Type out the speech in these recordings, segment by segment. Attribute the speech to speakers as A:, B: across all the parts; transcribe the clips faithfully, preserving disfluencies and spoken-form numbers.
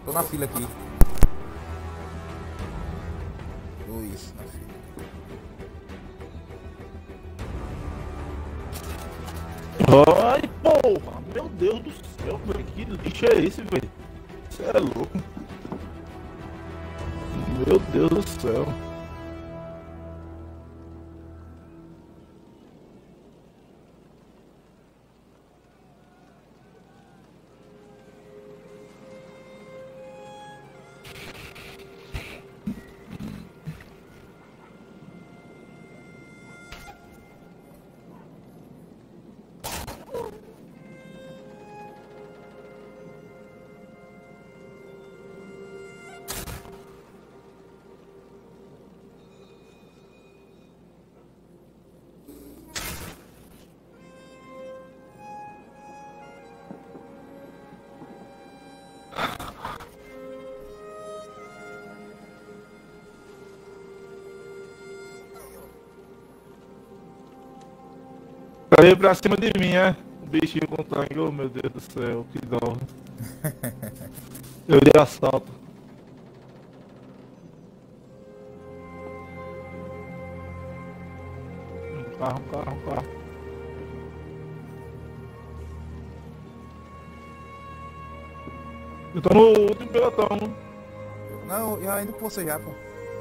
A: Tô na fila aqui. Dois na fila.
B: Ai, porra! Meu Deus do céu, velho. Que lixo é esse, velho? Você é louco. Meu Deus do céu. Veio pra cima de mim, é? O bichinho com tanque, oh meu Deus do céu, que dó. Eu dei assalto. Um carro, um carro, um carro. Eu tô no último pelotão.
A: Não, eu ainda com você já, pô.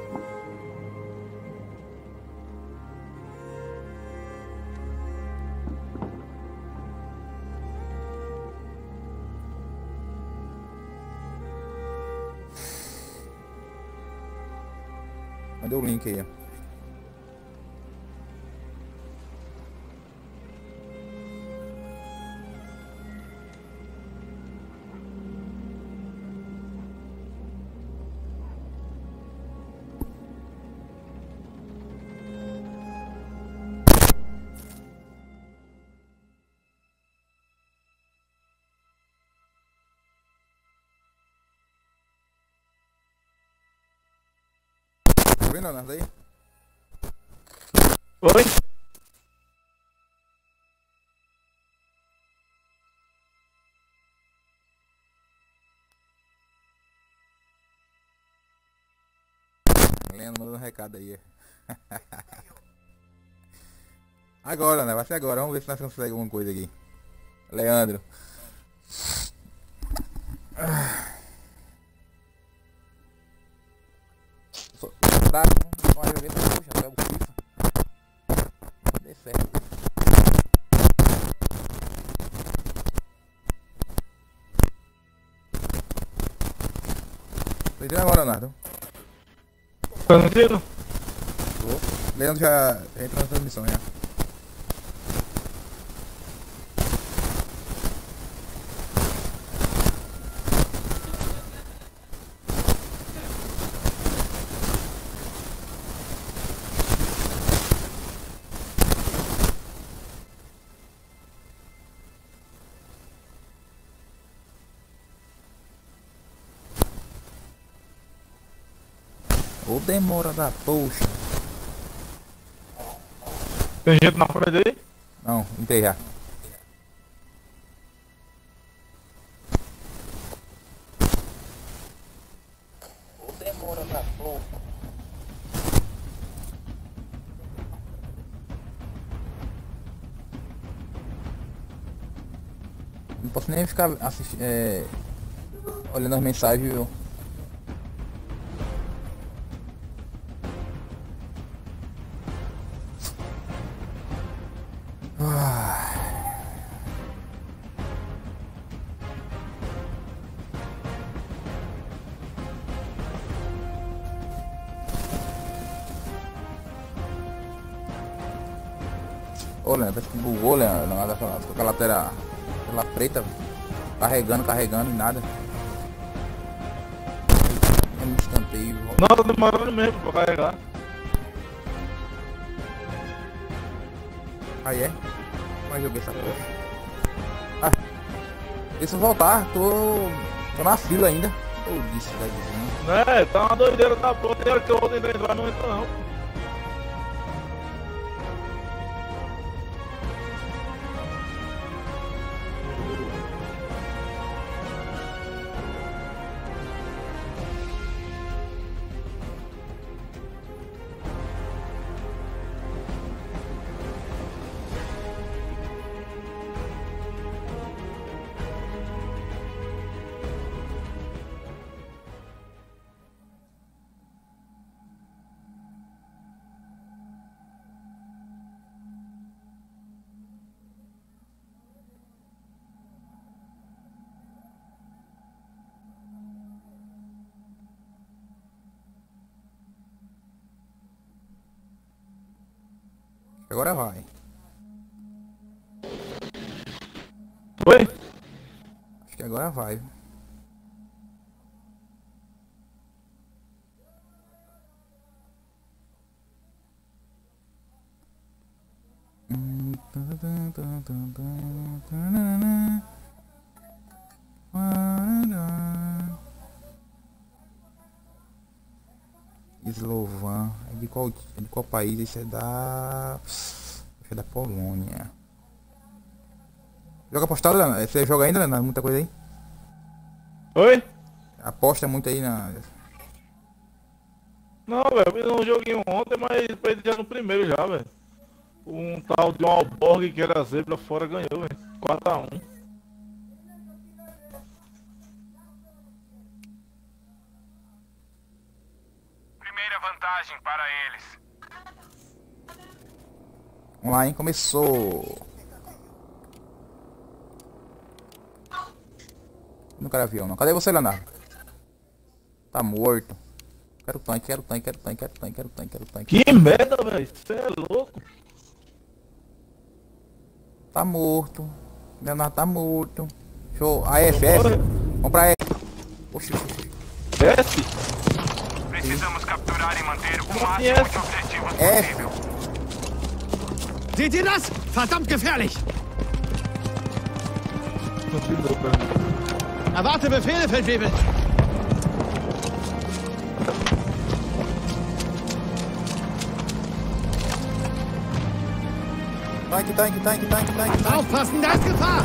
A: Mandei o link aí, ó. Tá vendo, Leonardo, aí?
B: Oi?
A: Leandro mandando um recado aí. Agora, né? Vai ser agora. Vamos ver se nós conseguimos alguma coisa aqui. Leandro. Sou fraco, não vai ver, poxa, pega o FIFA. Dê certo. Tô entrando agora, Leonardo.
B: Tá no tiro?
A: Tô. Leandro já já entrou na transmissão já. Ô demora da poxa.
B: Tem gente na frente aí?
A: Não, entrei já. Ô demora da poxa. Não posso nem ficar assistindo, é, olhando as mensagens, viu? Ô, Leandro, parece que bugou, Leandro, não, ficou com aquela tela, tela preta, carregando, carregando e nada. É um escanteio.
B: Não, tá demorando mesmo pra carregar.
A: Aí é? Mas joguei essa porra. Ah, deixa eu voltar, tô, tô na fila ainda. Ô, disse, cidadezinha.
B: Né, tá uma doideira da porra. Tem hora que eu vou tentar entrar, não entra não.
A: Agora vai.
B: Oi?
A: Acho que agora vai. Slovan. É de qual, é de qual país? Isso é da... é da Polônia. Joga apostado, Leonardo? Você joga ainda, Leonardo? Muita coisa aí?
B: Oi?
A: Aposta muito aí na...
B: Não, velho, eu não joguei ontem, mas perdi já no primeiro já, velho. Um tal de um Alborg que era zebra fora ganhou, velho. quatro a um.
C: Primeira vantagem para eles.
A: Vamos lá, hein? Começou. Não quero avião, não. Cadê você, Leonardo? Tá morto. Quero tanque, quero tanque, quero tanque, quero tanque, quero tanque, quero tanque.
B: Que merda, velho. Você é louco.
A: Tá morto. Leonardo tá morto. Show. A F, F. Vamos pra F. Oxi, oxi, oxi.
B: Desce.
C: Precisamos capturar e manter o
B: Como
C: máximo
B: é?
C: de objetivos
A: F.
C: possível.
D: Seht ihr das? Verdammt gefährlich!
B: Continua, cara.
D: Erwarte Befehle, Feldwebel!
A: Tanque, tanque, tanque, tanque, tanque, tanque.
D: Aufpassen, da ist Gefahr!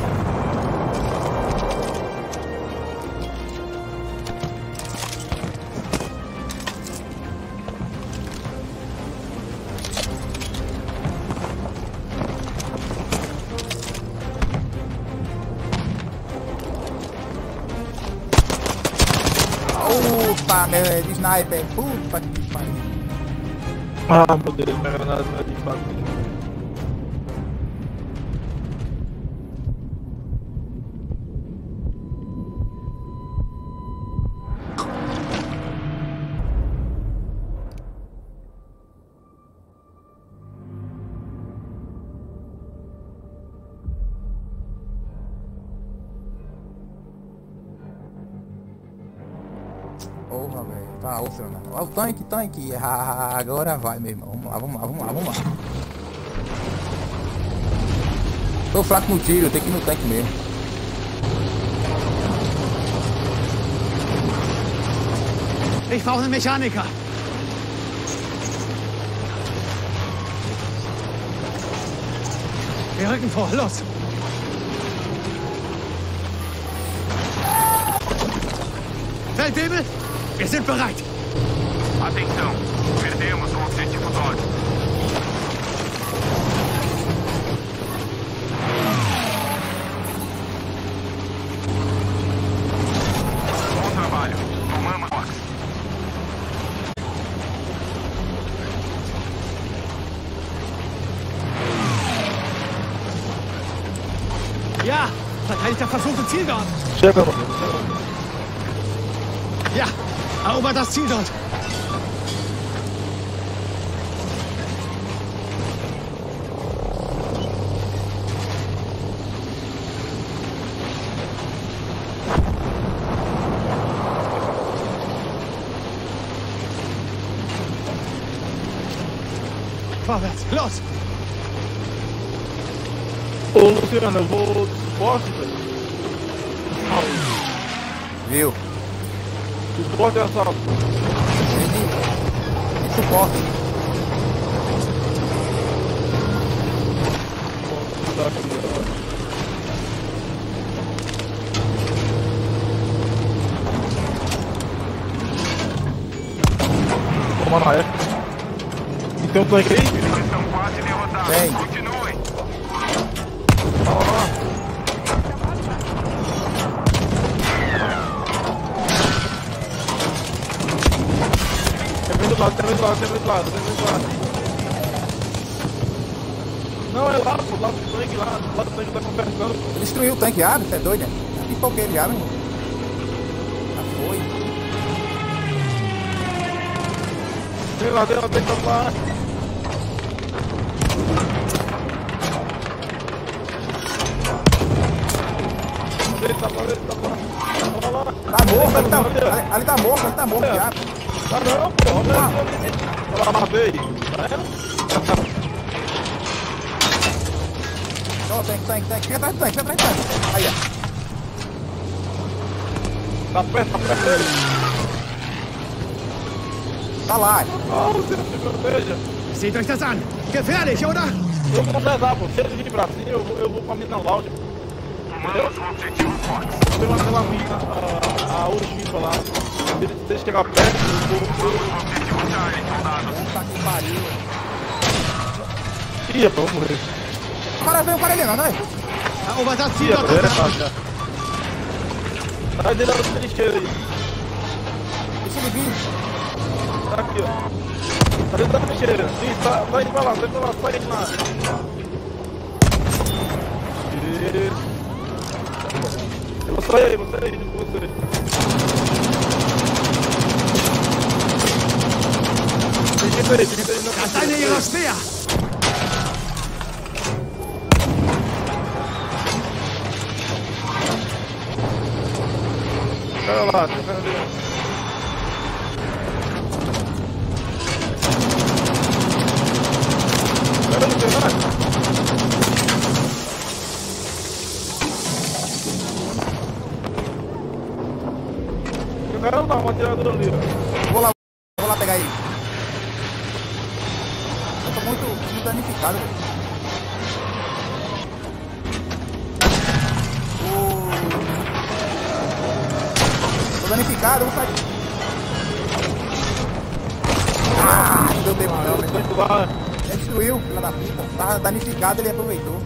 A: Puta merda, de sniper. Puta que pariu.
B: Ah, meu Deus, minha granada vai de fato.
A: Porra, velho. Tá, ô, seu Leonardo. Ó, o tanque, tanque. Ah, agora vai, meu irmão. Vamos lá, vamos lá, vamos lá, vamos lá. Tô fraco no tiro, tem que ir no tanque mesmo.
D: Ich brauche einen Mechaniker! Wir rücken vor, los! Feldwebel, wir sind bereit!
C: Atenção, perdemos o objetivo Dodge. Bom trabalho, tomamos box.
D: Ja, verteidigter Versuch im Ziel dort!
B: Chega, mano.
D: Ja, erobert das Ziel dort! Vorwärts, los!
B: Ô, Luciano, eu vou de suporte, velho.
A: Viu?
B: Suporte e assalto.
A: Entendi. Suporte.
B: Tá aqui, ó. Toma na F. E tem um tanque aí?
C: Eles estão quase derrotados.
A: Tem.
C: Continuem.
B: Tem do lado, tem do lado, tem do lado, tem do lado. Não, é lá, pô, lá do tanque, lá, lá do tanque tá conversando.
A: Ele destruiu o tanque, abre, você é doido, né? Pipoquei ele já, meu irmão. Já foi.
B: Tem lá, tem lá, tem lá. Ele tá pra ele, tá pra lá.
A: Tá morto, ali tá, ali, ali tá morto, ali tá morto já.
B: Tá não, pô. Olha lá, matei. Tá vendo?
A: Não, tanque, tanque, tanque. Fica atrás do tanque, fica atrás do tanque. Aí, ó.
B: Tá perto, tá perto dele.
A: Tá lá.
B: Ah, você não se proteja.
D: Seht euch das an! Gefährlich, oder?
B: Eu vou completar, pô. Se ele vir pra cima, eu vou, eu vou pra mina lounge.
C: Tomamos o objetivo Fox.
B: Tem aquela mina, a, a ogiva lá. Ele deixa chegar perto, eu vou...
C: Objetivo Charlie, soldados.
A: Puta que pariu.
B: Ih, pô, eu vou morrer.
A: O cara veio, o cara ali, não, né?
D: Herr Obersatz,
B: Ih,
D: zieht
B: pô,
D: dort
B: ele é
D: was an!
B: fácil já. Sai dele da trincheira aí.
A: Deixa ele vir.
B: Tá aqui, ó. Tá dentro da trincheira. Ih, tá, tá indo pra lá, tá indo pra lá, sai indo lá. Isso. Eu vou sair aí, vou sair aí, junto com você. Tem gente aí, tem gente aí na
D: Kastanie ihrer Speer!
B: Cara lá, tem cara dele. Cara, não tem nada. O cara não dá uma atiradora ali, ó.
A: Vou lá, vou lá pegar ele. Eu tô muito, muito danificado, velho. Tô danificado, eu vou sair. Ah, não deu tempo não, velho.
B: Muito lá.
A: Ele destruiu, filha da puta. Tava danificado, ele aproveitou.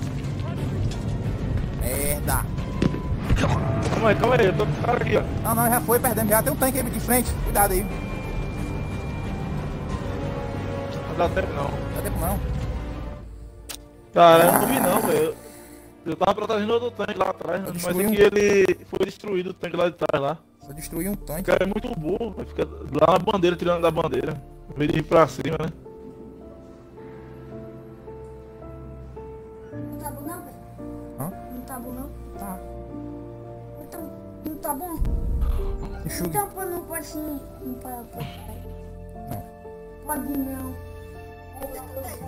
A: Merda.
B: Calma aí, calma aí, eu tô com o cara aqui, ó.
A: Não, não, já foi, perdendo. Já tem um tanque aí de frente. Cuidado aí.
B: Não dá tempo não.
A: Não dá tempo não.
B: Cara, eu não vi não, velho. Eu tava protegendo outro tanque lá atrás, mas é
A: destruí um.
B: que ele foi destruído, o tanque lá de trás lá.
A: Só destruí um
B: O
A: tanque.
B: cara é muito burro, vai ficar lá na bandeira, tirando da bandeira. Em vez de ir pra cima, né?
E: Não tá bom não, velho?
A: Hã?
E: Não tá bom não?
A: Tá.
E: Então, não tá bom?
A: Enxugue.
E: Então pô, não pode sim. Não pode, pode.
A: Não.
E: Pode não. Outra coisa.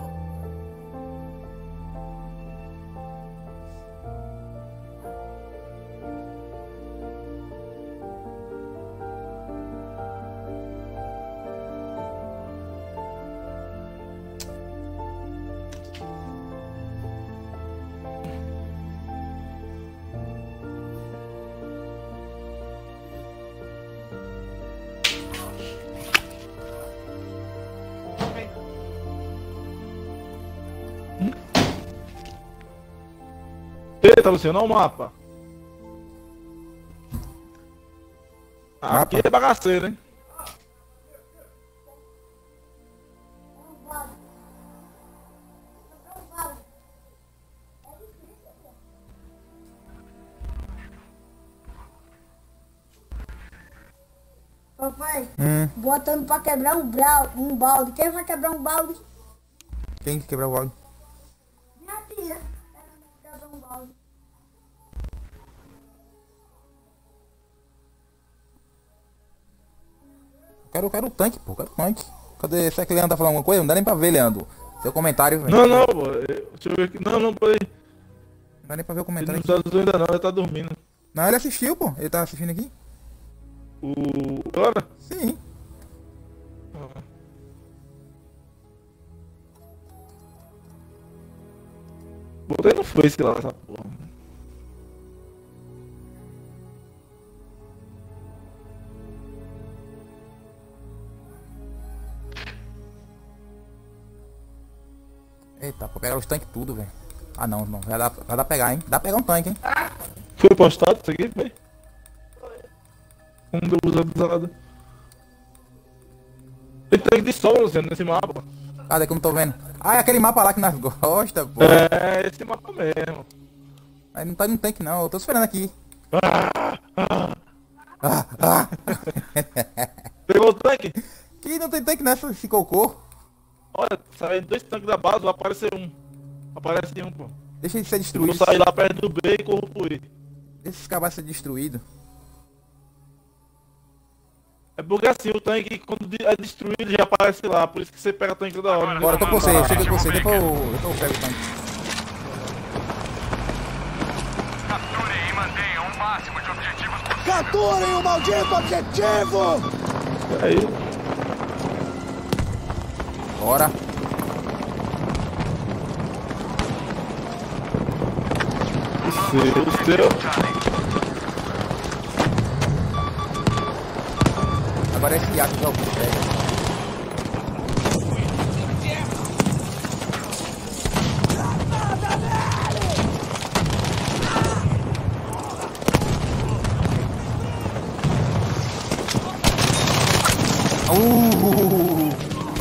B: Eita, Luciano, olha o mapa.
A: Mapa?
B: Aqui é bagaceiro, hein?
E: Papai,
A: Hum.
E: botando pra quebrar um, brau, um balde. Quem vai quebrar um balde?
A: Quem que quebrou o áudio?
E: Minha tia. Ela quebrar um balde.
A: Quero, eu quero o tanque, pô. Quero o tanque. Cadê? Será que o Leandro tá falando alguma coisa? Não dá nem pra ver, Leandro. Seu comentário, velho.
B: Não, não, pô. Deixa eu ver aqui. Não, não, peraí.
A: Não dá nem pra ver o
B: Ele
A: comentário
B: não
A: aqui.
B: tá dormindo ainda não, ele tá dormindo.
A: Não, ele assistiu, pô. Ele tá assistindo aqui?
B: O... Agora?
A: Sim.
B: Botei no Face lá, essa porra.
A: Eita, pô. Pegar os tanques tudo, velho. Ah, não, não. Já dá, já dá pra pegar, hein? Dá pra pegar um tanque, hein?
B: Foi postado isso aqui, foi? Um deu usado. Ele tem de sobra, Luciano, nesse mapa.
A: Cadê que eu não tô vendo? Ah, é aquele mapa lá que nós gosta, pô.
B: É, esse mapa mesmo.
A: Aí não tá no tanque, não. Eu tô esperando aqui.
B: Ah, ah.
A: Ah, ah.
B: Pegou o tanque?
A: Que não tem tanque nessa, esse cocô.
B: Olha, saem dois tanques da base, vai aparecer um. Aparece um, pô.
A: Deixa ele ser
B: Vou
A: destruído.
B: sair lá perto do B e corro por I.
A: Deixa esse cavalo ser destruído.
B: É porque assim, o tanque quando de- é destruído já aparece lá, por isso que você pega o tanque toda hora. né?
A: Bora, tô com você, chega com você, depois eu, depois eu pego o tanque.
C: Capturem e mantenham o máximo de objetivos possível.
D: Capturem o maldito objetivo!
B: E aí,
A: Bora.
B: o seu, o seu.
A: Agora é esse hiato que é o que pega. Uh!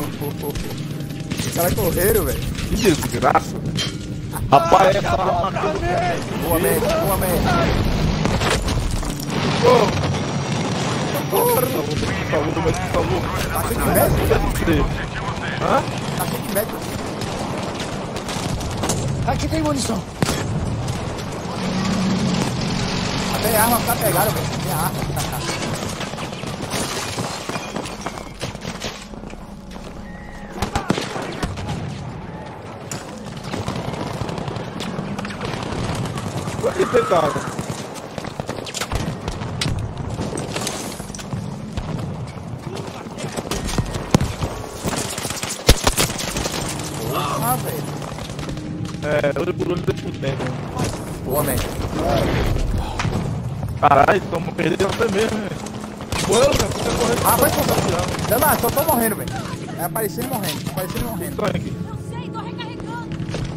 A: Os caras correram, velho.
B: Que desgraça. Rapaz, essa arma aqui.
A: Boa merda, boa merda.
B: Por favor, mas por favor.
A: Tá cheio de médico?
B: Hã?
A: Tá cheio de médico.
D: Aqui tem munição.
A: Até a arma tá pegada, velho. Tem a arma.
B: Vai que pecado.
A: Ah, velho.
B: É, olho por olho, dedo por dentro.
A: Boa merda.
B: Caralho, estamos perdendo até mesmo, velho. Boa, cara, você correndo.
A: Ah, vai correr. Não, não, só tô morrendo, velho. É aparecendo e morrendo. Tá aparecendo e morrendo.
B: Tanque.
F: Eu sei, tô recarregando.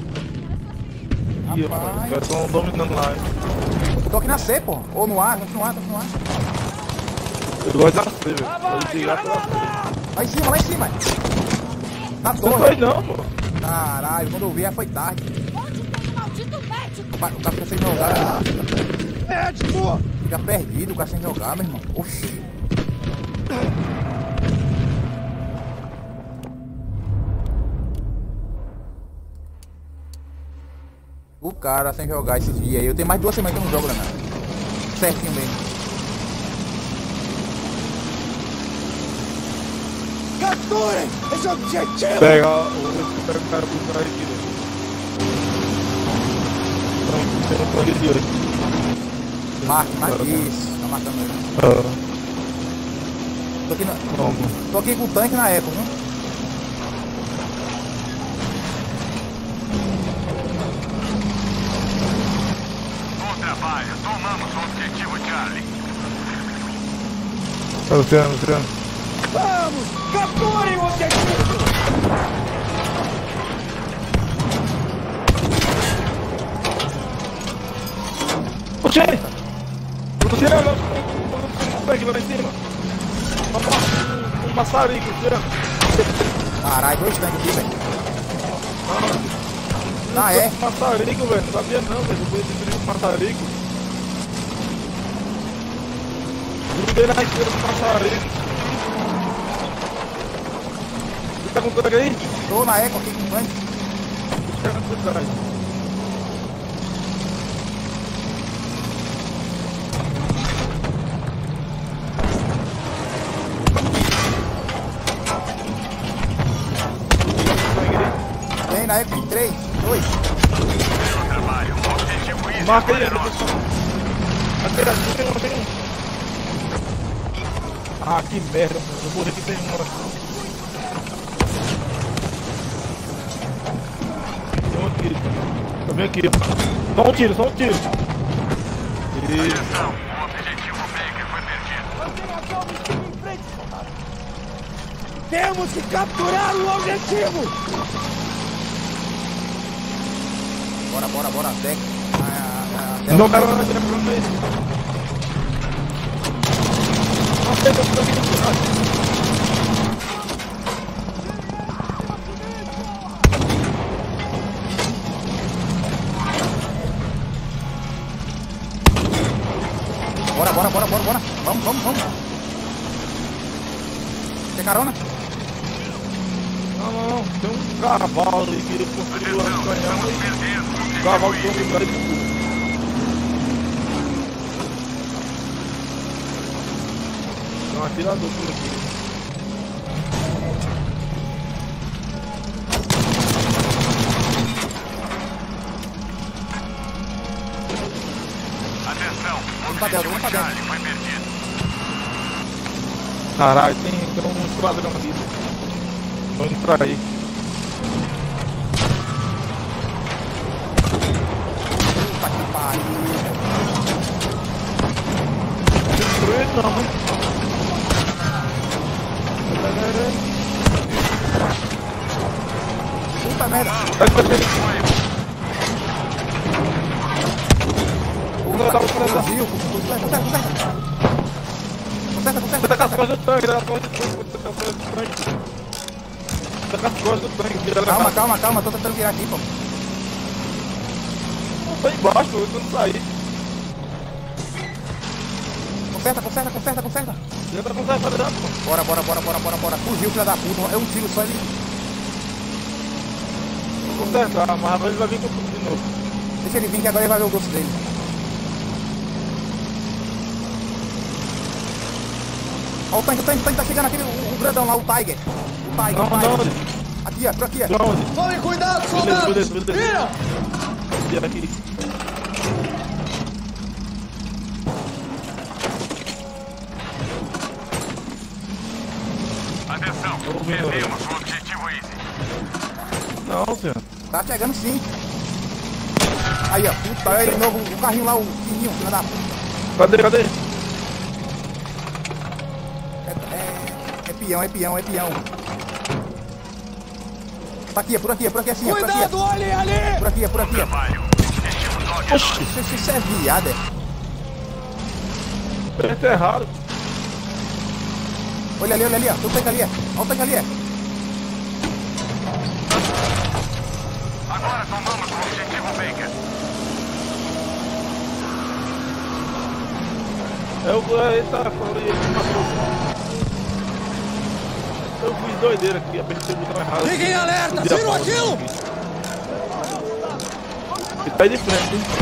B: Ih, rapaz, os caras estão dominando lá. hein.
A: Tô aqui na C, pô. Ou no ar, tô no ar, tô no ar.
B: Eu gosto da C, velho. Pode ligar pra C.
A: Lá em cima, lá em cima. Na
B: Não foi
A: torre.
B: não, pô.
A: Caralho, quando eu vi, já foi tarde.
F: Onde tem o maldito médico?
A: O ca- o cara fica sem jogar.
D: Médico!
A: Fica perdido, o cara sem jogar, meu irmão. Oxi. O cara sem jogar esses dias aí. Eu tenho mais de duas semanas que eu não jogo, nada. Certinho mesmo.
D: Capturem esse objetivo!
B: Pega o. Pega o cara por trás aqui, velho. Tem um tanque de hoje.
A: Marque, marque isso. Tá marcando ele.
B: Ah,
A: Tô aqui, na...
B: vamos.
A: Tô aqui com o tanque na Eco, viu?
C: Bom trabalho. Tomamos o objetivo Charlie.
B: Tá luciano, luciano.
D: Vamos! Capturem o objetivo!
B: Oxê! Luciano, o tanque lá em cima. Um, um maçarico, Luciano.
A: Caralho, dois tanques aqui, velho. Ah, é?
B: Um maçarico, velho. Não sabia não, velho. Eu fui destruir um maçarico. Grudei na esquerda do maçarico. Você tá com tanque aí?
A: Tô na Eco aqui com o tanque.
B: Cara, por trás.
A: Tem na Eco em três, dois.
C: Bom trabalho. Objetivo isso.
B: Marca aí, pessoal. Aquele aqui tem um, tem um. Ah, que merda, mano. Eu morri que tem um. Tem um aqui. Tá bem aqui, ó. Só um tiro, só um tiro. Isso.
C: Atenção. O objetivo Baker foi perdido.
D: Temos que capturar o objetivo!
A: Bora, bora, bora. Deck. Ah, ah,
B: Não, cara, vai tirar pra frente. Não sei, eu tô aqui no final.
A: Bora, bora, bora, bora, bora. Vamos, vamos, vamos. Tem carona?
B: Não, Não, não, não. Tem um cavalo ali que construiu a canhão e o cavalo que foi atrás de tudo. Tem um atirador por aqui.
C: Atenção,
A: pra dentro, vamos pra dentro.
C: Charlie foi perdido.
B: Caralho, tem, tem um esquadrão aqui. Tô indo pra aí.
A: Puta que pariu.
B: Destruído não, né?
A: Puta merda.
B: Vai fazer isso.
A: Puta, fuzil. Conserta, conserta. Conserta, conserta.
B: Tá com as costas do tanque, tá com as costas do tanque. Tá com as costas do tanque.
A: Calma, calma, calma. Tô tentando virar aqui, pô.
B: Tô embaixo, eu tô indo sair.
A: Conserta, conserta, conserta, conserta.
B: Já tá consertando já, pô.
A: Bora, bora, bora, bora, bora, bora. Fugiu, filha da puta. É um tiro só ele.
B: Vou consertar, mas agora ele vai vir com tudo de novo.
A: Deixa ele vir que agora ele vai ver o gosto dele. Ó o tanque, o tanque, o tanque tá chegando aquele, o, o grandão lá, o Tiger. O Tiger,
B: Não,
A: o Tiger.
B: não,
A: Aqui, ó, por aqui, ó.
B: de onde?
D: Tomem cuidado,
B: Beleza,
D: soldados!
B: beleza, beleza.
D: Viram?
B: Tira aqui.
C: Atenção,
B: ouvindo.
C: perdemos o objetivo Easy.
B: Não, senhor.
A: Tá chegando sim. Aí, ó, puta, olha ele novo, o carrinho lá, o fininho, filha da puta.
B: Cadê, cadê?
A: É, é, é peão, é peão, é peão. Tá aqui, é por aqui, é por aqui assim, é por aqui.
D: Cuidado, olhem ali!
A: Por aqui, é por aqui. ó.
C: Trabalho. Objetivo Dog é
B: Oxi,
A: Isso, isso é viado, é.
B: preto é raro.
A: Olha ali, olha ali, ó. Tem o tanque ali, ó. Olha o tanque ali, ó.
C: Agora tomamos o objetivo Baker.
B: É o. Ele tá falando aí, ele matou. Eu fui doideira aqui, apertei o botão errado.
D: Fiquem alerta!
B: Podia
D: Viram
B: pausa
D: aquilo?
B: aqui. Ele tá aí de frente, hein?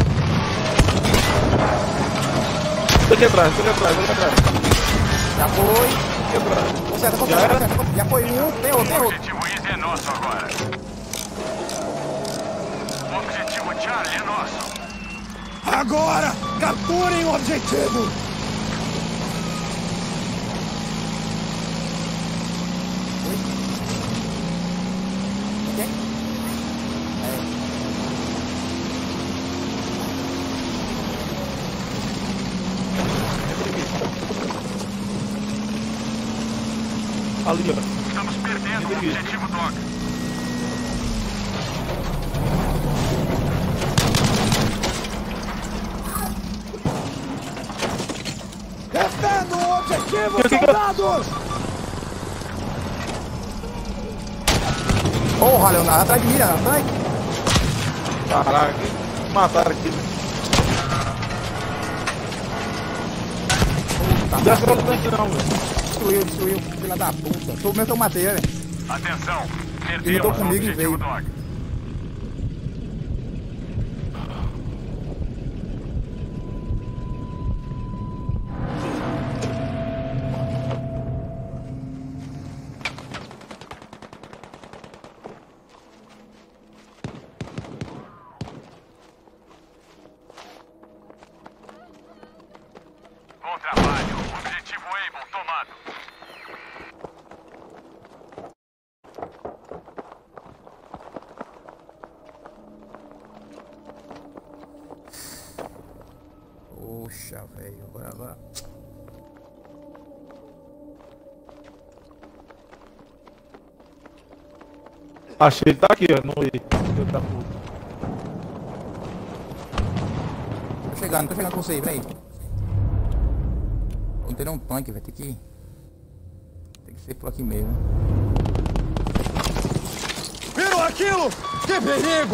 B: Tô aqui atrás, tô aqui atrás, tô aqui atrás.
A: Já foi.
B: Aqui atrás.
A: Conserta,
B: Já
A: conserta,
B: era?
A: conserta. Já foi um, tem outro, tem
C: O
A: outro.
C: objetivo Easy é nosso agora. O objetivo Charlie é nosso.
D: Agora! Capturem o objetivo!
A: Ok?
B: Ali, ó.
C: Estamos perdendo o objetivo Dog.
D: Defendam o objetivo,
B: Que- que- que-
D: soldados!
A: Porra, Leonardo, atrás de mim, Leonardo. Atrás.
B: Caraca, mataram aqui. Já ficou no tanque não, velho.
A: Destruiu, destruiu. Filha da puta. Foi o meu que eu matei, velho.
C: Atenção,
A: Ele
C: perdemos
A: lutou
C: o
A: comigo e
C: objetivo
A: veio.
C: Dog. Bom trabalho. Objetivo Able tomado.
A: Poxa, velho. Agora, agora.
B: Achei, ele tá aqui, ó, no I. Filho da puta.
A: Tô chegando, tô chegando com você aí, vem aí. Não tem um tanque, vai ter que. Tem que ser por aqui mesmo.
D: Viram aquilo? Que perigo!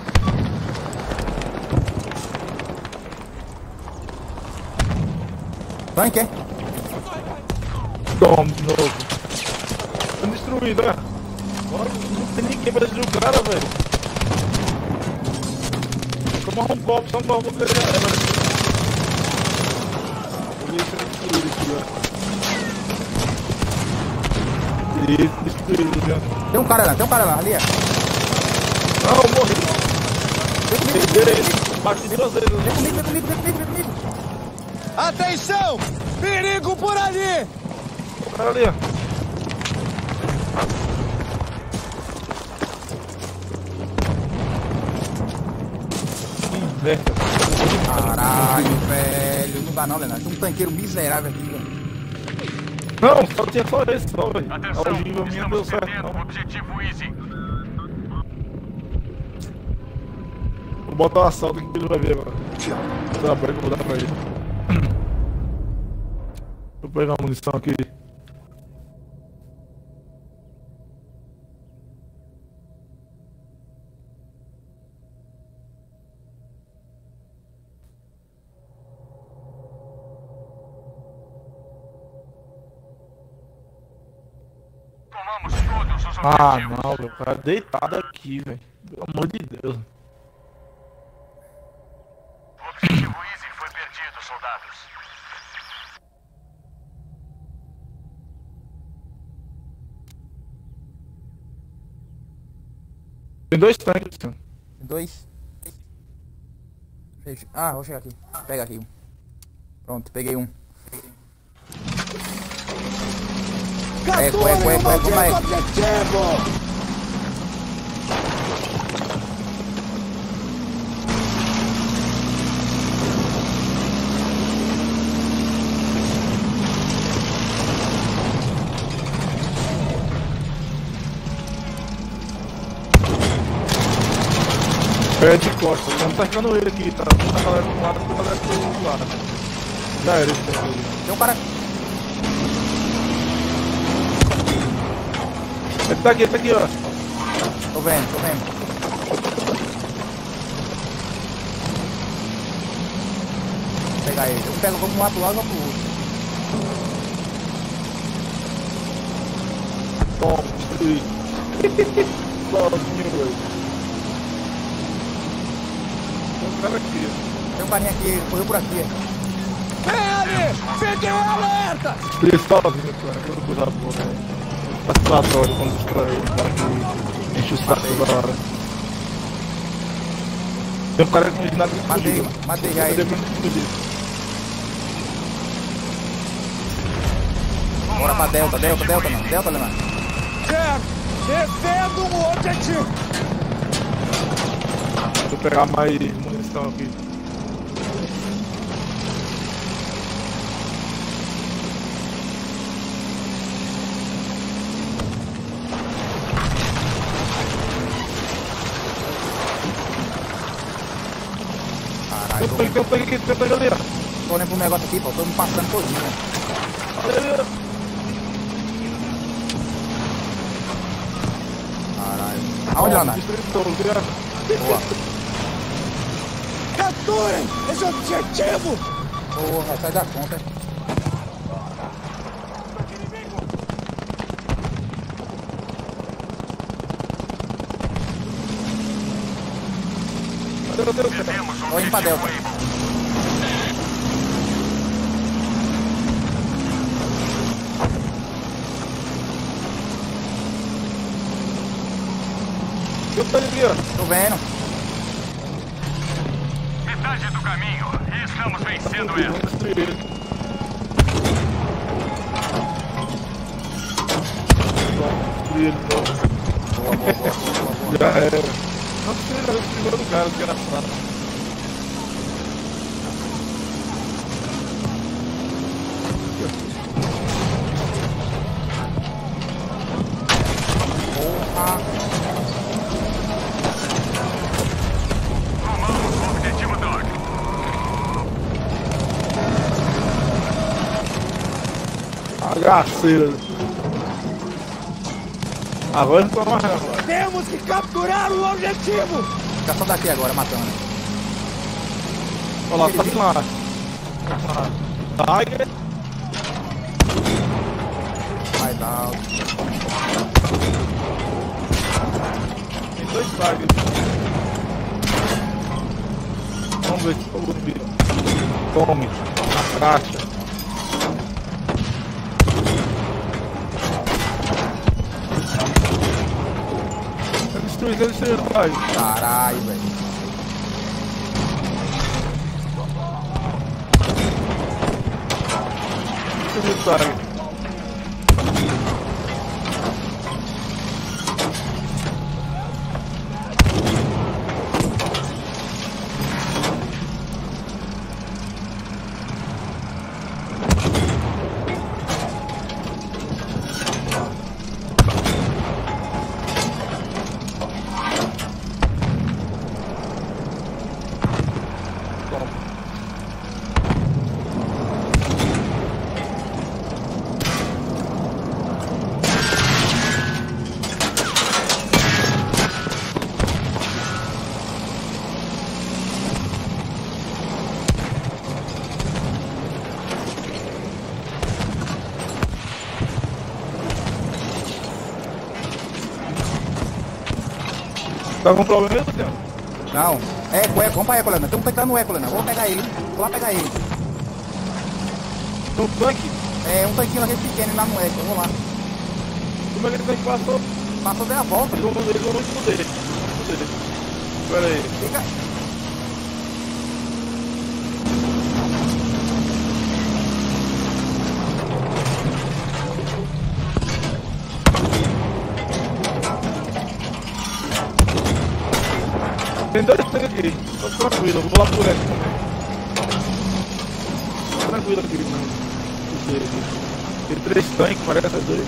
A: Tanque, é?
B: Toma de novo. Tá destruído, né? Bora. tem ninguém pra destruir o cara, velho. Toma um copo, só um copo pra ele. Isso, destruir aqui, ó. Isso, destruir, já.
A: Tem um cara lá, tem um cara lá, ali, ó.
B: Não, eu morri. Peguei ele. Bati duas vezes.
A: Vem comigo, vem comigo, vem comigo, vem comigo.
D: Atenção! Perigo por ali!
B: O cara ali, ó.
A: Caralho, velho. Não dá não, Leonardo. Tem um tanqueiro miserável aqui, velho.
B: Não, só tinha só esse, só, velho. A
C: Atenção,
B: ogiva minha deu
C: estamos
B: certo,
C: perdendo o
B: não.
C: objetivo Easy.
B: Vou botar o assalto aqui que ele vai ver agora. Tá, peraí que eu vou dar pra ele. Vou pegar a munição aqui.
C: Tomamos todos os
B: Ah,
C: objetivos.
B: não, meu cara, deitado aqui, velho. Pelo amor de Deus.
C: O objetivo Easy foi perdido, soldados.
B: Tem dois tanques, senhor.
A: Dois. Fecha. Ah, vou chegar aqui. Pega aqui um. Pronto, peguei um. Eco, eco, eco, eco,
D: Maldito
A: eco.
D: objetivo!
B: É de costas, estamos cercando ele aqui, tá? Tá galera do lado, tá galera do lado. Já era esse daqui.
A: Tem um cara.
B: Ele tá aqui, ele tá aqui, ó.
A: Tô vendo, tô vendo. Vou pegar ele. Eu pego como um atual e vou pro outro.
B: Toma, destruí. Sozinho, velho. Tem um cara aqui.
A: Tem um carinha aqui, ele correu por aqui.
D: Vem ali! Fiquem alerta!
B: Destruí sozinho, cara. Tudo coisa boa, velho. Satisfatório quando destrói ele, cara que enche o saco toda hora. Tem um cara com ginásio de
A: Matei,
B: fugido.
A: matei já ele.
B: Depois de fugir.
A: Bora pra Delta, Delta, Delta, não. Delta, Leonardo.
D: Certo! Defendo o objetivo!
B: Deixa eu pegar mais munição aqui.
A: Caralho, tô,
B: Tem um tanque aqui, tem um tanque ali, ó.
A: tô olhando pro negócio aqui, pô. Tô me passando todinho, né? Caralho. Aonde, Leonardo?
B: Destruição, viu?
A: Boa.
D: Capturem esse objetivo!
A: Porra, sai da conta.
B: Cadê, cadê, cadê?
C: Perdemos o
A: Tô indo pra Delta.
C: objetivo Able.
B: Eu tô aqui, ó.
A: Tô vendo.
C: Metade do caminho e estamos vencendo ela.
B: Vamos destruir ele. Vamos destruir ele, então.
A: Boa, boa, boa, boa, boa.
B: Já era. Não destruíram ele, primeiro lugar, desgraçado.
A: Porra.
C: Tomamos o objetivo Dog.
B: Agaceira. Agora não tô mais não.
D: Temos que capturar o objetivo!
A: Fica só daqui agora, matando.
B: Olha lá, tá de lá. Tiger.
A: Vai dar.
B: Sabe? Vamos ver se o bicho. Tome. A caixa. Destruiu, destruiu, pai.
A: Caralho, velho.
B: Destruiu, pai. Tá com problema mesmo, Tiago?
A: Não. Eco, eco. Vamos pra eco, Leandro. Tem um tanque lá no eco, Leandro. Vamos pegar ele. Vou lá pegar ele.
B: Um tanque?
A: É, um tanquinho aquele pequeno lá no eco. Eu vou lá.
B: Como é que ele tanque passou?
A: Passou bem a volta.
B: Eles vão eles vão esconder. Espera aí.
A: Fica.
B: Tem dois tanques aqui. Tô tranquilo, eu vou lá por essa também. Tô tranquilo aqui, mano. Tem três tanques, parece dois.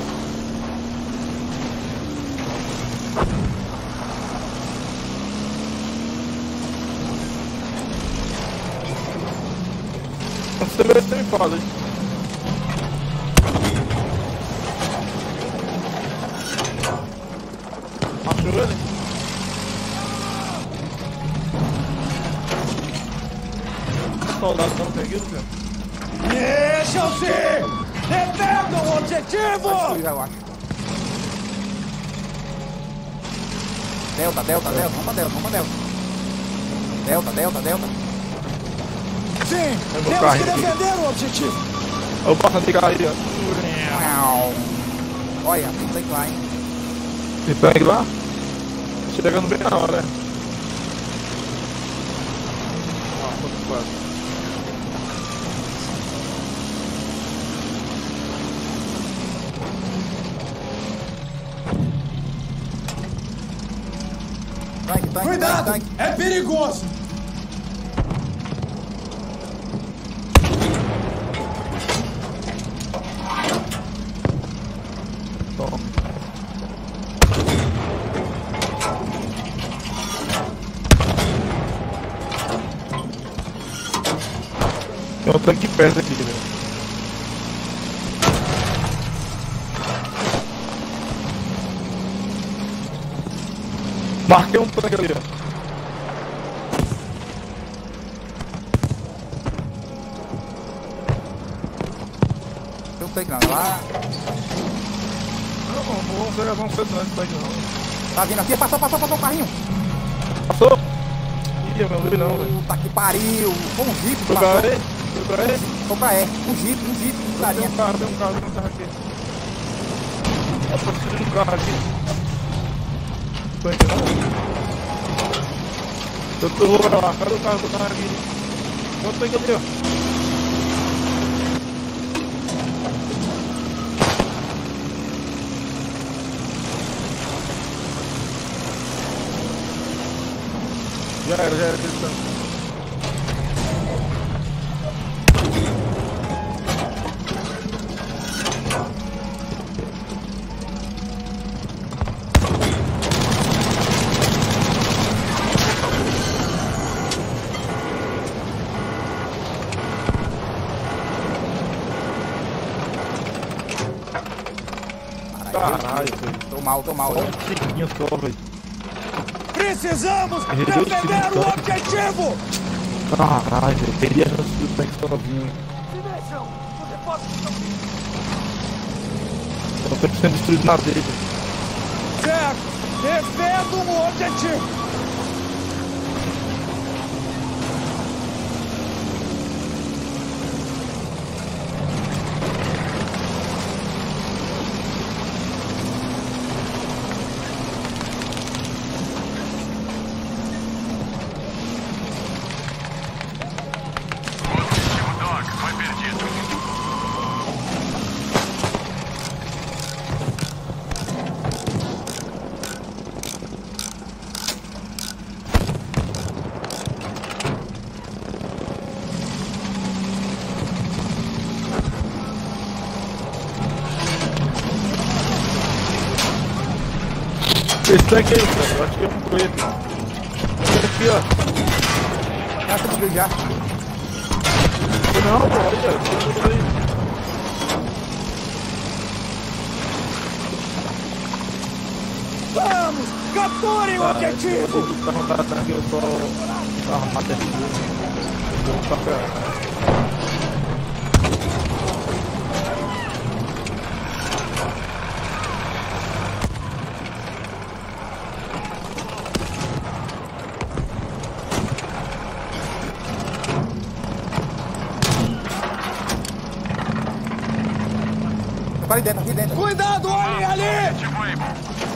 B: Você vê se tem fala, hein? Achou ele? Soldado não conseguiu, cara.
D: Mexam-se! Defendam o objetivo!
A: Destruir, eu acho. Delta, delta, delta. Vamos pra delta, vamos pra delta. Delta, delta, delta.
D: Sim!
B: Vai
D: Temos
B: buscar
D: que
B: aqui.
D: defender o objetivo!
B: Eu passo de cara aí, ó.
A: Miau. Olha, tem tanque lá, hein.
B: Tem tanque lá? Chegando bem na hora, né? Ah, tô quase.
A: Tanque, tanque,
D: Cuidado!
A: tanque, tanque.
D: É perigoso!
B: Toma. Tem um tanque perto aqui, velho. Marquei um tanque ali, ó.
A: Tem um tanque lá. lá.
B: Não, não vamos ser, vamos ser não, esse tanque não.
A: Tá vindo aqui. Passou, passou, passou o carrinho.
B: Passou? Ih, eu não vi não, velho.
A: Puta que pariu. Foi um jeep.
B: Foi
A: passou.
B: pra ele? Foi pra ele?
A: Foi pra é. Um jeep, um jeep. Um
B: Tem
A: carinha.
B: um carro, tem um carro, tem um carro aqui. Eu tô precisando de um carro aqui. Tanque não. Eu tô vou pra lá, cadê o carro do carro aqui? Tem um tanque ali, ó. Já era, já era aquele tanque. Caralho, velho.
A: Tô mal, tô mal.
B: Só um tiquinho só, velho.
D: Precisamos
B: Perdeu
D: defender
B: esse
D: o
B: tanque.
D: objetivo!
B: Caralho, velho. Perdi a chance do tanque sozinho.
D: Se mexam! Os depósitos estão
B: Eu tô sendo destruído na dele.
D: certo! Defendo o objetivo!
C: Objetivo Dog foi perdido.
B: Esse daqui aí, cara. Eu acho que eu comprei ele. Esse aqui, ó.
A: Ah, tá já.
B: Não, pô, olha, tem tudo aí.
D: Vamos! Capturem o objetivo!
B: Tá com cara aqui, eu só arrumar até aqui. Eu vou ficar perto.
A: Aqui dentro, aqui dentro.
D: Cuidado, olhem ali!
C: Objetivo Able.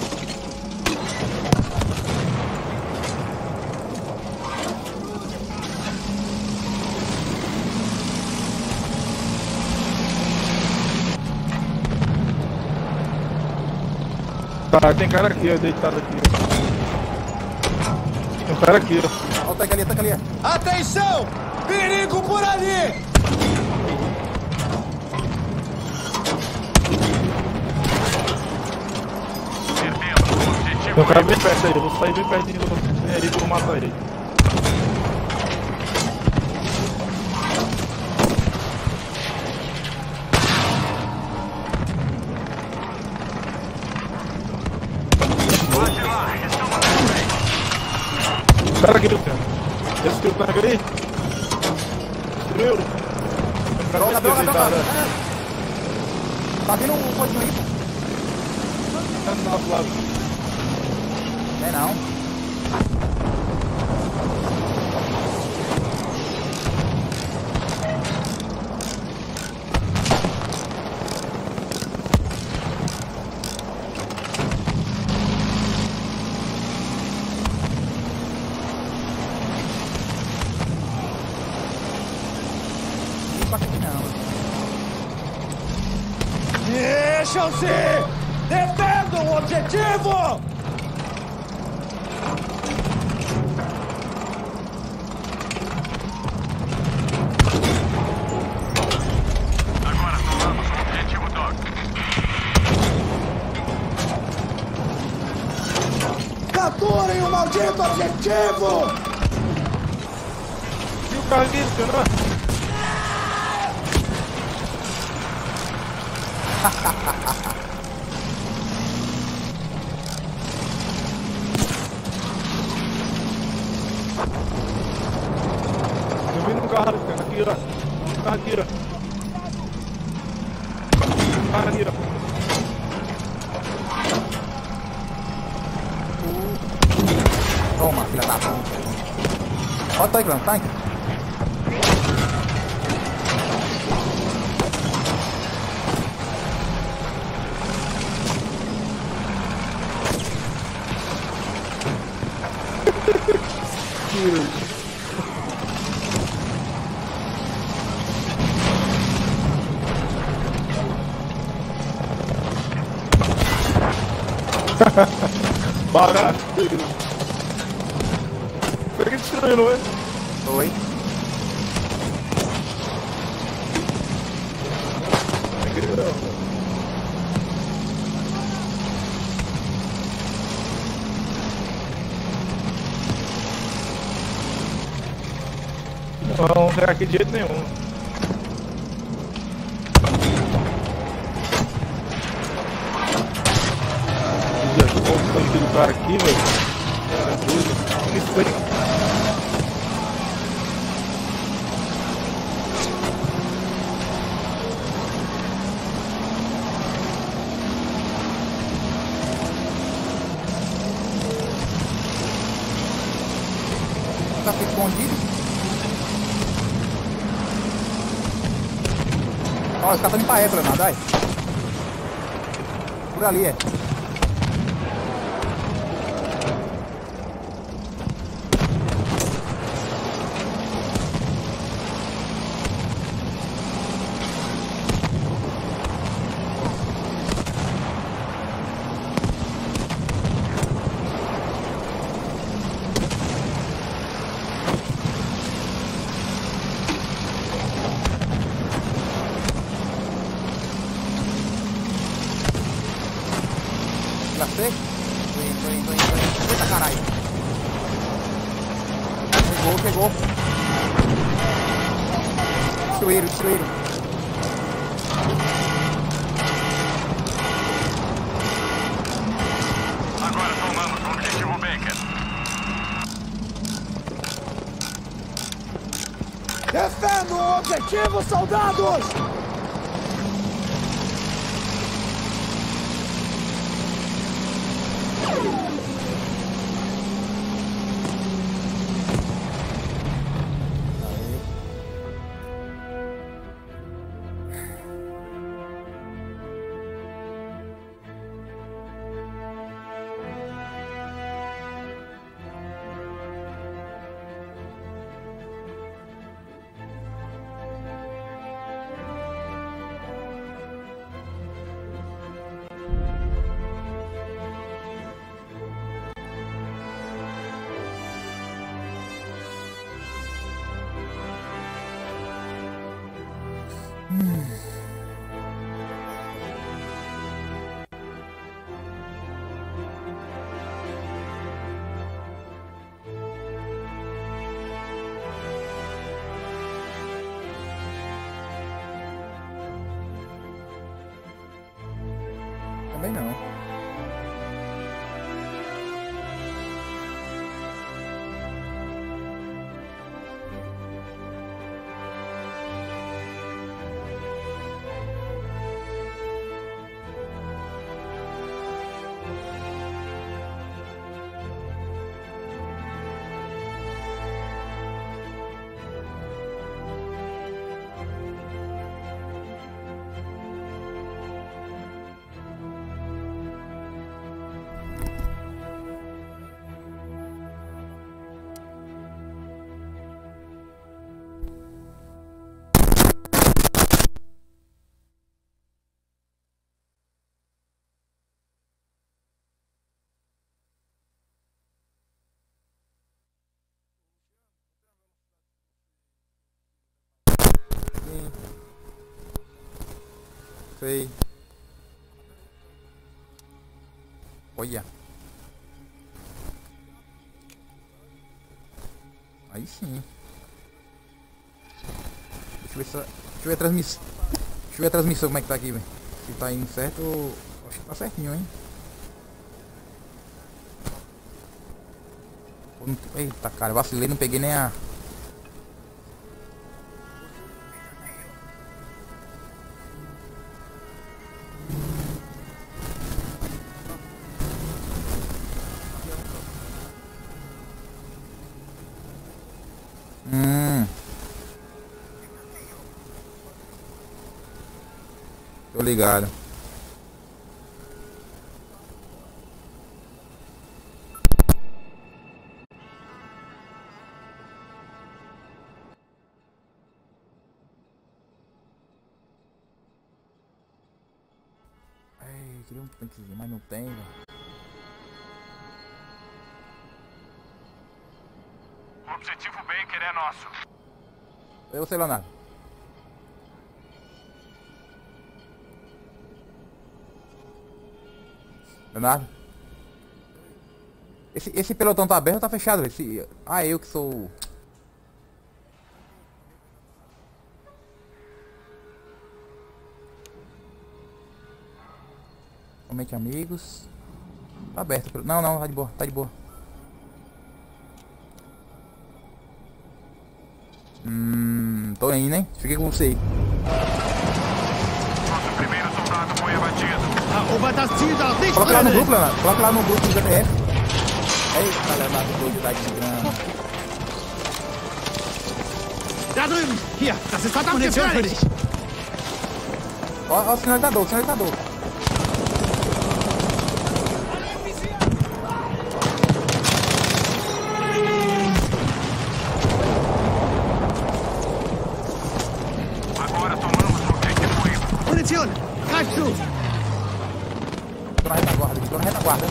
B: Tá, tem cara aqui, ó, deitado aqui. Tem um cara aqui, ó.
A: Ó, tá ali, tá ali.
D: Atenção! Perigo por ali!
C: Perdemos o
B: Tem
C: objetivo
B: um cara
C: Able.
B: bem perto aí, eu vou sair bem pertinho do você aí pra eu matar ele.
C: Pode ir lá, estamos na frente.
B: Cara aqui, cara. Esse que eu pego aí. Destruiu.
A: Droga, droga, droga.
B: Deitado,
A: Tá vindo um coisinho aí?
B: Tá do nosso lado.
A: É não. Não passa aqui não.
D: Mexam-se! Defendam o objetivo!
C: Agora tomamos o objetivo Dog.
D: Capturem o maldito objetivo!
B: E o carro aqui, senhor? Eu vi no carro, cara. Aqui, ó. No carro aqui, ó. No carro aqui, ó.
A: Toma, filha da puta. Ó o tanque, mano, tanque.
B: Barato. Foi que destruiu, não é?
A: Oi.
B: Não vamos pegar aqui de jeito nenhum. Do cara aqui, velho. É doido. Isso foi.
A: tá escondido. Ó, os caras estão indo pra Ébora, nada, vai. Por ali, é. Lacei? Tô indo, tô indo, tô indo, tô indo. Eita caralho. Pegou, pegou. Destruíram, destruíram.
C: Agora tomamos o objetivo Baker.
D: Defenda o objetivo, soldados!
A: Também não. Sei. Olha. Aí sim. Deixa eu ver se... Deixa eu ver a transmissão. Deixa eu ver a transmissão como é que tá aqui, velho. Se tá indo certo, acho que tá certinho, hein. Eita, cara, vacilei, não peguei nem a... Hum. Tô ligado. Ai, queria um tanquezinho, mas não tem, velho.
C: O objetivo Baker é nosso.
A: Eu sei, Leonardo. Leonardo? Esse, esse pelotão tá aberto ou tá fechado? Esse... Ah, eu que sou... Somente amigos. Tá aberto. Não, não, tá de boa, tá de boa. Hum, tô indo, hein? Fiquei com você aí.
C: Nosso primeiro soldado foi abatido.
D: Ober das Ziel darf nicht
A: Coloca lá no
D: brennen!
A: grupo, Leonardo. Coloca lá no grupo do G P F. Eita, Leonardo, doido da grana.
D: Da drüben! Hier, das ist verdammt Munition für dich!
A: Ó, ó o sinalizador, o sinalizador.
C: Agora tomamos o objetivo Eva.
D: Munition! Greif zu!
A: Tô na retaguarda aqui, tô na retaguarda.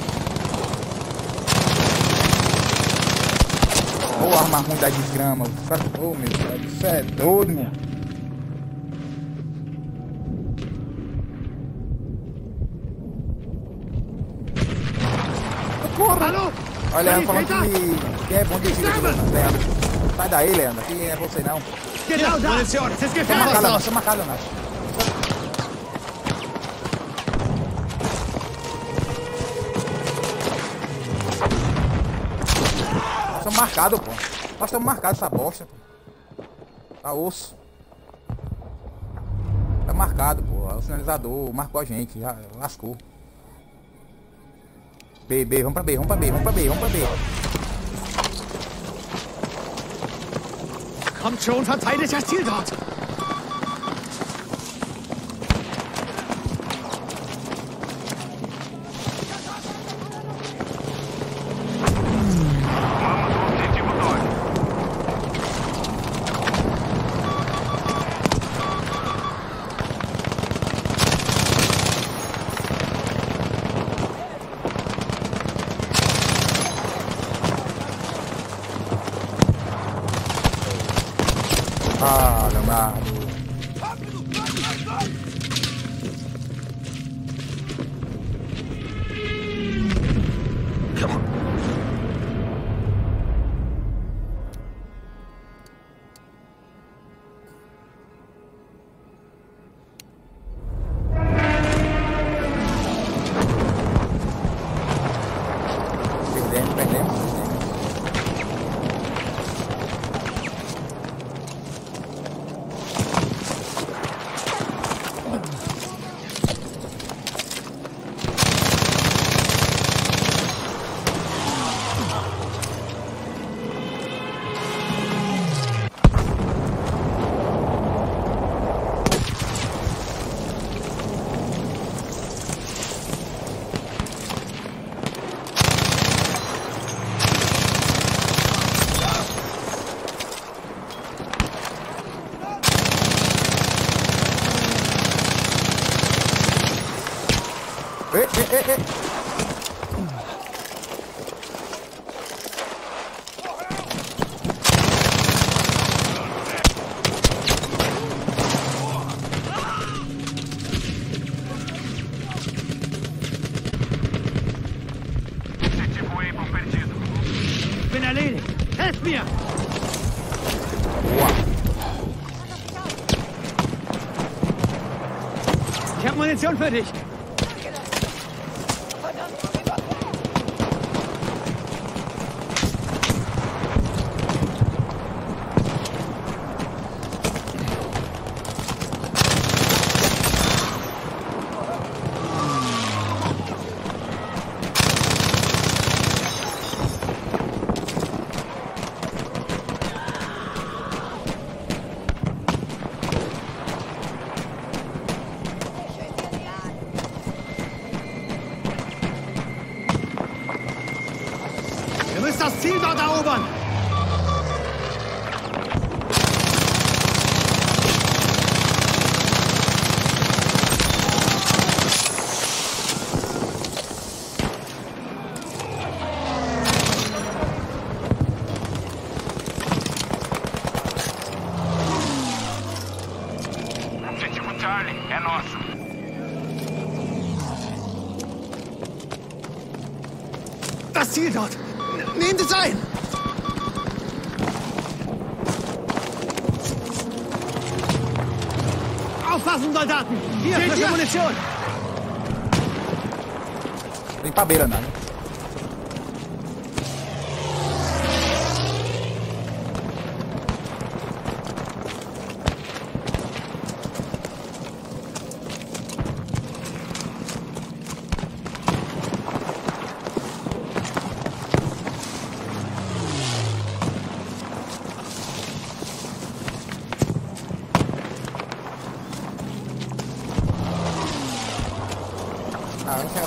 A: Ô, oh, arma ruim da desgrama. Ô, oh, meu Deus, isso é doido, meu. Corra!
D: Hallo!
A: Olha, Leandro falando que, que é bom de tiro aqui, Leandro. Sai daí, Leandro. Aqui é você não.
D: Genau da! Munition! Das ist
A: Tô marcado,
D: gefährlich!
A: Leandro. Tô marcado, Leandro. Nós estamos marcados, pô. Nós estamos marcados essa bosta, pô. Tá osso. Tá marcado, pô. O sinalizador marcou a gente. Já lascou. B, B, vamos pra B, vamos pra B, vamos pra B, vamos pra B.
D: Kommt schon, verteidigt das Ziel dort!
C: Tomamos o objetivo dois.
A: Ah, Leonardo. Perdemos, perdemos, perdemos. Eh, eh, eh, eh.
C: Objetivo Eva perdido.
D: Ich bin erledigt! Helft mir!
A: Boa.
D: Ich habe Munition für dich! Ihr müsst das Ziel dort erobern!
C: Objetivo Charlie é nosso.
D: Das Ziel dort! Nehmt es ein! Aufpassen, Soldaten! Hier, frische Munition!
A: Vem pra beira, não.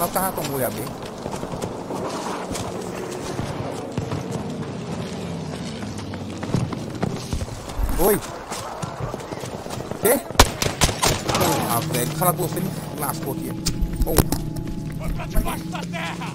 A: lá o carro tomou ele abrir. Oi. Quê? Ah, velho, fala com você, me lascou aqui. Oh.
D: Debaixo da terra!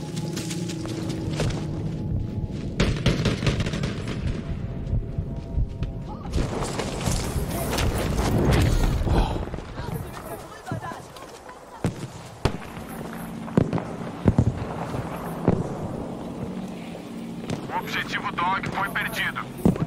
C: O objetivo Dog foi perdido.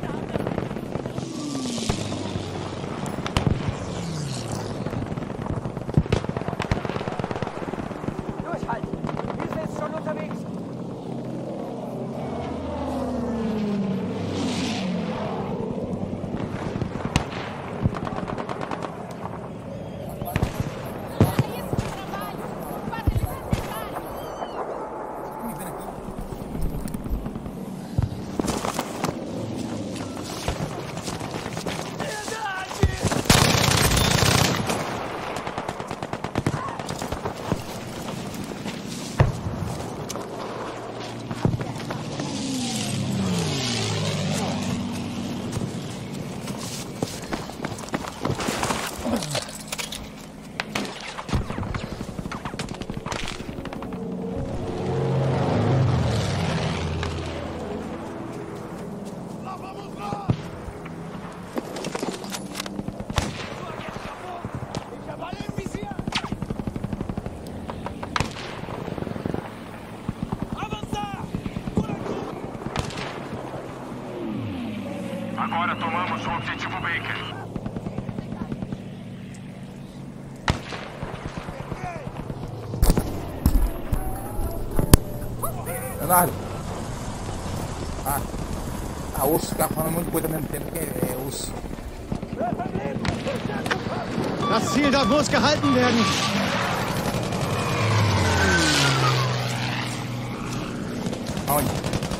C: Agora tomamos o objetivo Baker.
A: Leonardo. Ah. Ah, osso, ficar falando um monte de coisa ao mesmo tempo, que é, é osso.
D: Das Ziel dort muss gehalten werden.
A: Aonde?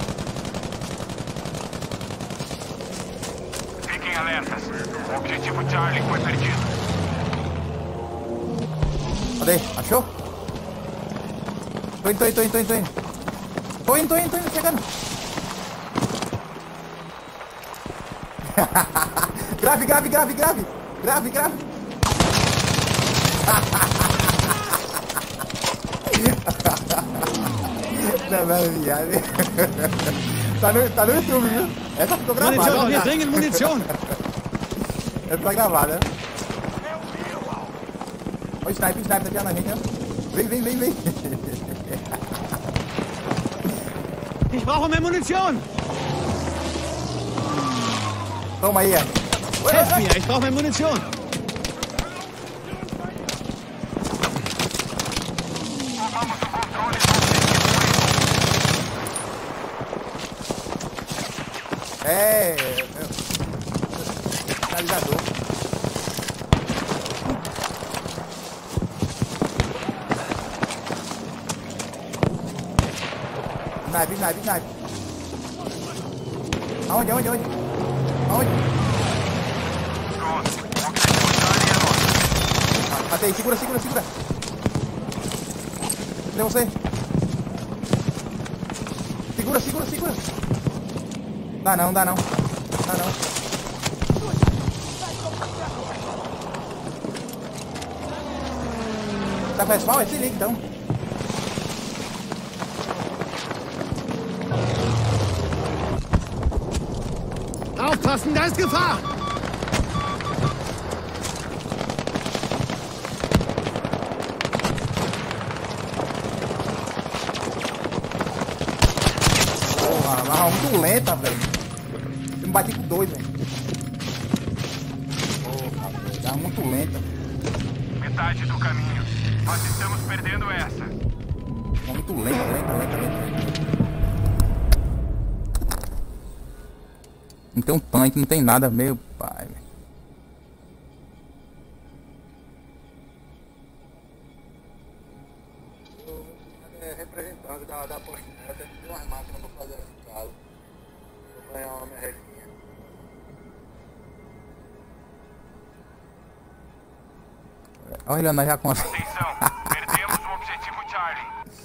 C: Fiquem alertas. O objetivo Charlie foi perdido.
A: Cadê? Achou? Tô indo, tô indo, tô indo, tô indo, tô indo. Tô indo, tô indo, tô indo, chegando. Grave, grave, grave, grave. Grave, grave. Não, não, viado. Tá no, tá no YouTube, viu? Essa ficou
D: Munition,
A: gravada.
D: wir bringen Munition.
A: Essa tá gravada. Olha o sniper, o sniper aqui na gente, ó. Vem, vem, vem, vem.
D: Ich brauche mehr Munition.
A: Toma aí, ó.
D: Helft mir, ich brauche mehr Munition.
C: Tomamos o controle do
A: É. Finalizador. Snipe, snipe, snipe. Aonde, aonde, aonde? Aonde?
C: Pronto. O objetivo Charlie é nosso.
A: Matei, segura, segura, segura. Cadê você? Segura, segura, segura. Dá não, dá não. Dá não. Tá com respawn? Se liga então.
D: Aufpassen, da ist Gefahr.
A: Porra, uma arma muito lenta, velho. Eu me bati com dois, velho. Porra, velho. Arma muito lenta.
C: Metade do caminho. Nós estamos perdendo essa.
A: Arma muito lenta, lenta, lenta, lenta, lenta. Não tem um tanque, não tem nada, meu pai, velho. É representante da, da postinha, tem umas máquinas pra fazer esse caso. Vou ganhar uma merrequinha. Olha, nós já conseguimos.
C: Atenção, perdemos o objetivo Charlie.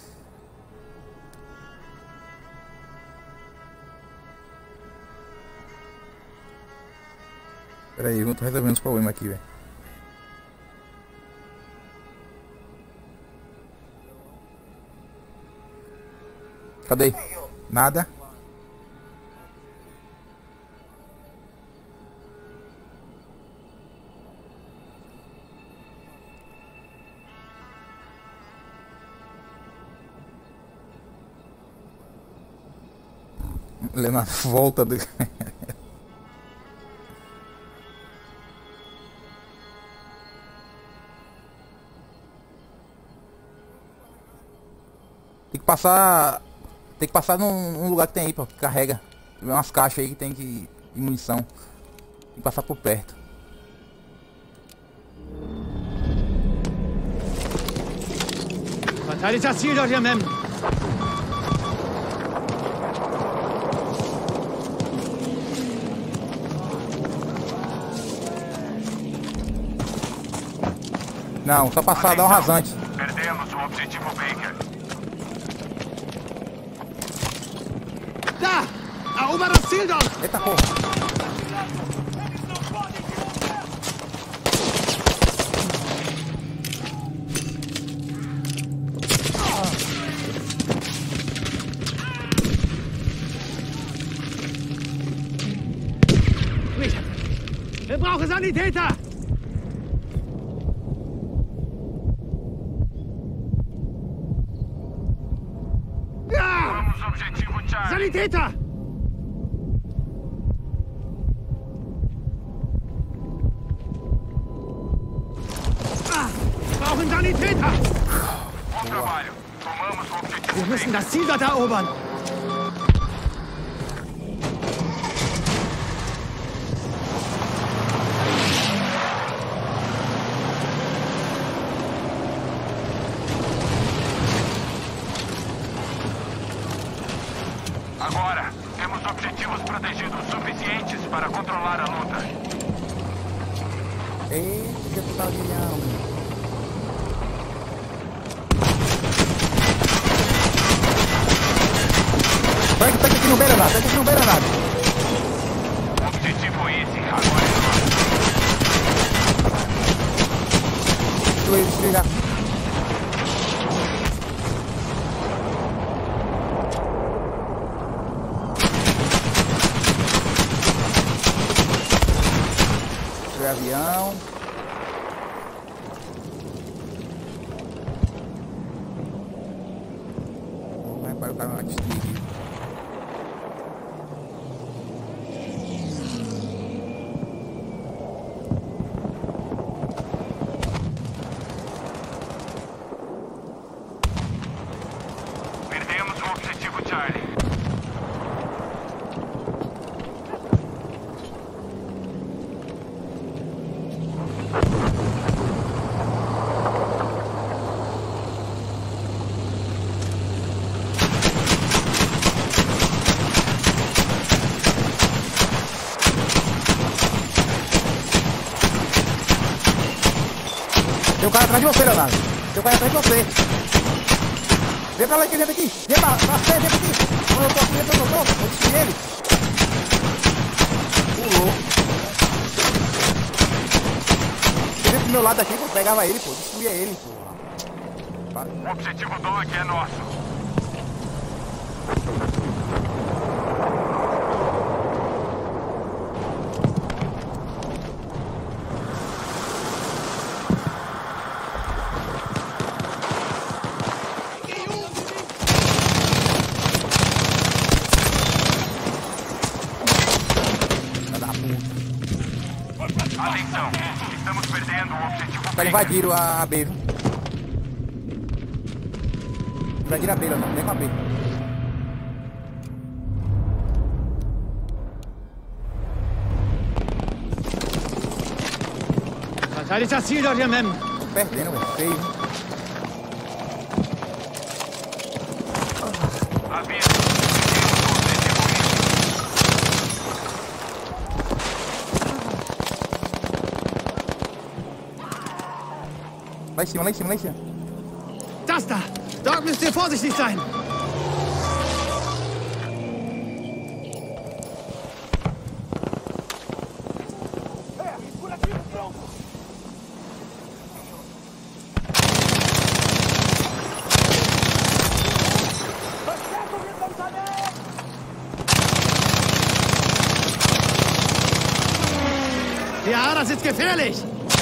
A: Pera aí, eu tô resolvendo os problemas aqui, velho. Cadê? Nada. Lendo a volta do... Tem que passar... Tem que passar num, num lugar que tem aí, pô, que carrega. Tem umas caixas aí que tem que... de munição. Tem que passar por perto.
D: Verteidigt das Ziel dort, ihr Mem!
A: Não, só passar, dá um rasante.
C: Perdemos o objetivo Baker.
D: Da! Erober das Ziel dort!
A: Eita porra.
D: Wir brauchen Sanitäter!
C: Vamos, objetivo Charlie.
D: Sanitäter! Ah, wir brauchen Sanitäter!
C: Bom trabalho. Tomamos o objetivo
D: Wir müssen
C: Baker.
D: das Ziel dort erobern!
C: Agora, temos objetivos protegidos suficientes para controlar a luta.
A: Eita, que tá ligado. Vai que tá aqui no beira nada, tá aqui no beira nada.
C: Objetivo Easy, agora é nosso.
A: Deixa eu desligar. Destruir avião. Vai para o cara vai destruir.
C: Perdemos o objetivo Charlie.
A: Tem um cara atrás de você, Leonardo. Tem um cara atrás de você. Vem pra lá aqui, vem aqui. Vem pra, pra frente, vem aqui. Quando eu tô aqui, vem pra eu tô. Vou destruir ele. Pulou. Ele veio pro meu lado aqui, pô. Pegava ele, pô. Destruía ele, pô. Para.
C: O objetivo Dog é nosso. Atenção, estamos perdendo o objetivo
A: Os caras
C: Baker.
A: invadiram a, a B, viu? Invadiram a B, Leonardo. Vem com a B.
D: Verteidigt das Ziel dort, ihr Mem!
A: Tô perdendo, velho. Feio, hein?
C: Aviso, perdemos o objetivo Easy.
A: Lá em cima, lá em cima, lá em cima.
D: Das da! Dort müsst ihr vorsichtig sein! Ja, das ist gefährlich!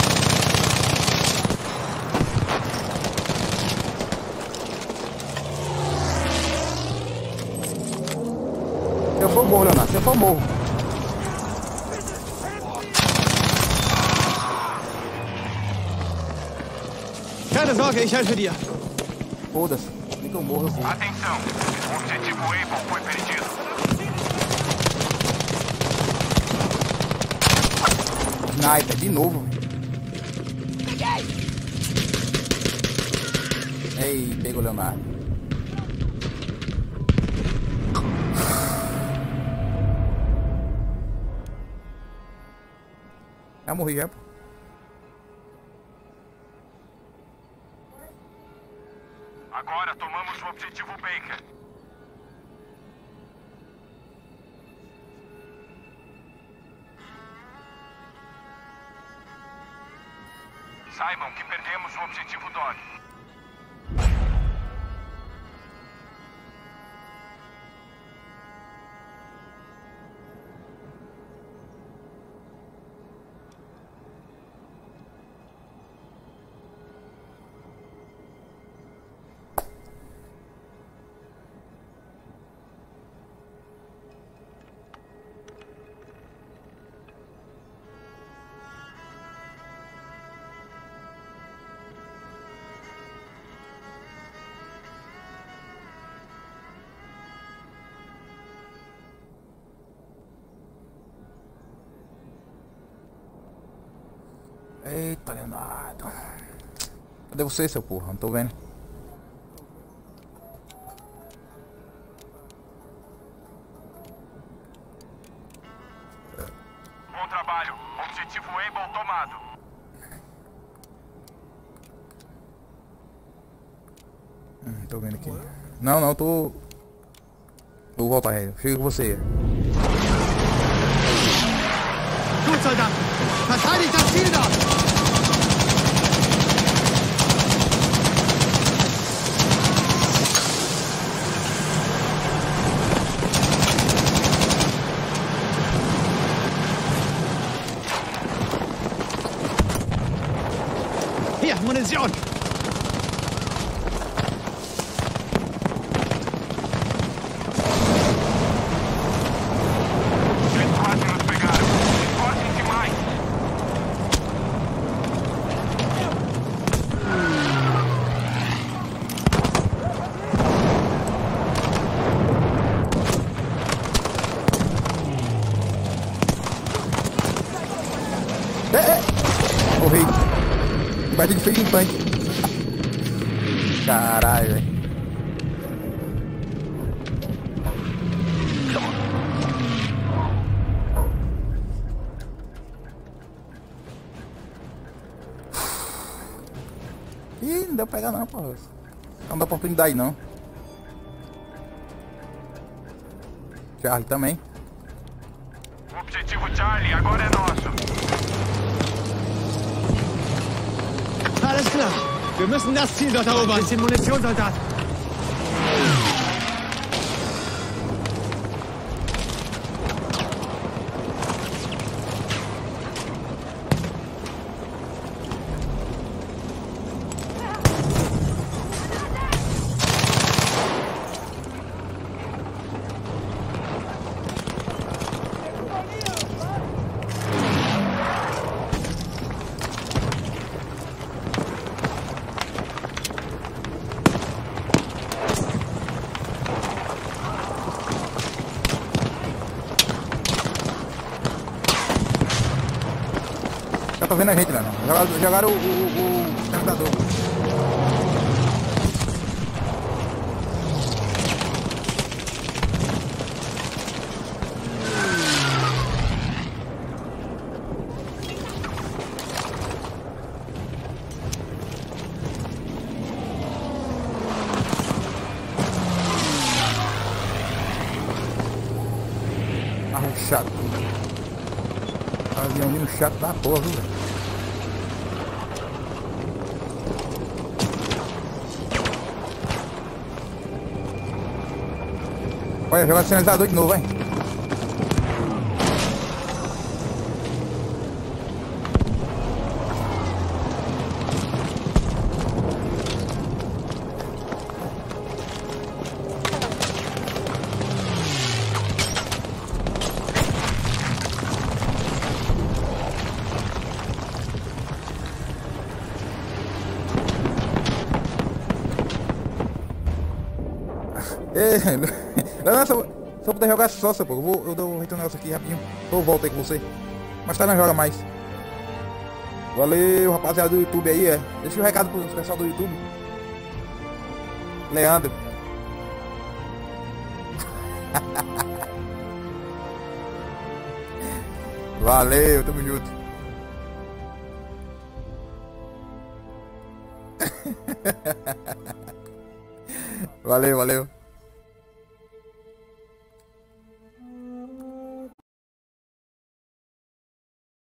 A: Se eu for morro, Leonardo, se eu for morro.
D: Keine Sorge, ich helfe dir.
A: Foda-se, nem que eu morro assim.
C: Atenção, o objetivo Able foi perdido.
A: Sniper, de novo. Ei, pegou o Leonardo. Já morri já, pô.
C: Agora tomamos o objetivo Baker. Saibam que perdemos o objetivo Dog.
A: Eita, Leonardo. Cadê você, seu porra? Não tô vendo.
C: Bom trabalho. Objetivo Able tomado.
A: Hum, tô vendo aqui. Não, não, tô... Vou voltar aí. Chega com você.
D: Gut, Soldaten! Verteidigt das Ziel dort! Hier, Munition!
C: Eles quase nos pegaram. Esforcem-se mais.
A: É, é. Morri. Bati de frente no tanque. Caralho, velho. Ih, não deu pra pegar não, pô. Não dá oportunidade não. Charlie também.
C: O objetivo Charlie agora é nosso.
D: Alles klar! Wir müssen das Ziel dort erobern! Ein bisschen Munition, Soldat!
A: Já tô vendo a gente, né? Jogaram, jogaram o, o, o carregador. Arrochado. Aviãozinho chato da porra, viu, velho? Olha, jogar sinalizador de novo, hein? Ei, não, só, só puder jogar só, seu pô. Eu vou, eu dou um negócio aqui rapidinho. Eu volto aí com você. Mas tá, não joga mais. Valeu, rapaziada do YouTube aí, é. Deixa um recado pro pessoal do YouTube. Leandro. Valeu, tamo junto. Valeu, valeu.